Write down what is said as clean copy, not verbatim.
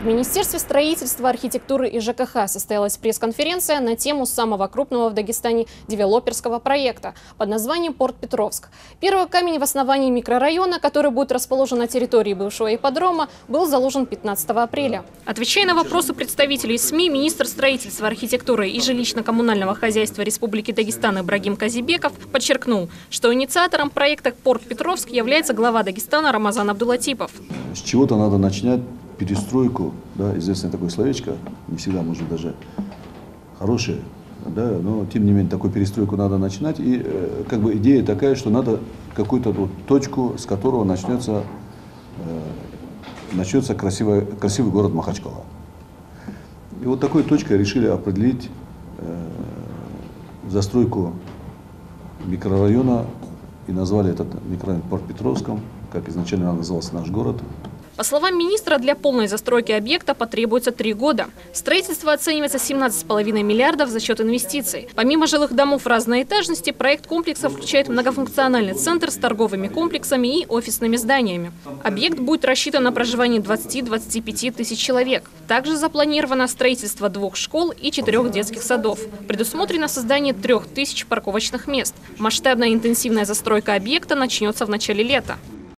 В Министерстве строительства, архитектуры и ЖКХ состоялась пресс-конференция на тему самого крупного в Дагестане девелоперского проекта под названием «Порт Петровск». Первый камень в основании микрорайона, который будет расположен на территории бывшего ипподрома, был заложен 15 апреля. Отвечая на вопросы представителей СМИ, министр строительства, архитектуры и жилищно-коммунального хозяйства Республики Дагестан Ибрагим Казибеков подчеркнул, что инициатором проекта «Порт Петровск» является глава Дагестана Рамазан Абдулатипов. С чего-то надо начинать. Перестройку, да, известное такое словечко, не всегда может даже хорошее, да, но тем не менее такую перестройку надо начинать. И как бы идея такая, что надо какую-то вот точку, с которого начнется красивый город Махачкала. И вот такой точкой решили определить застройку микрорайона и назвали этот микрорайон Порт Петровском, как изначально назывался наш город. По словам министра, для полной застройки объекта потребуется 3 года. Строительство оценивается 17,5 миллиардов за счет инвестиций. Помимо жилых домов разной этажности, проект комплекса включает многофункциональный центр с торговыми комплексами и офисными зданиями. Объект будет рассчитан на проживание 20-25 тысяч человек. Также запланировано строительство 2 школ и 4 детских садов. Предусмотрено создание 3000 парковочных мест. Масштабная интенсивная застройка объекта начнется в начале лета.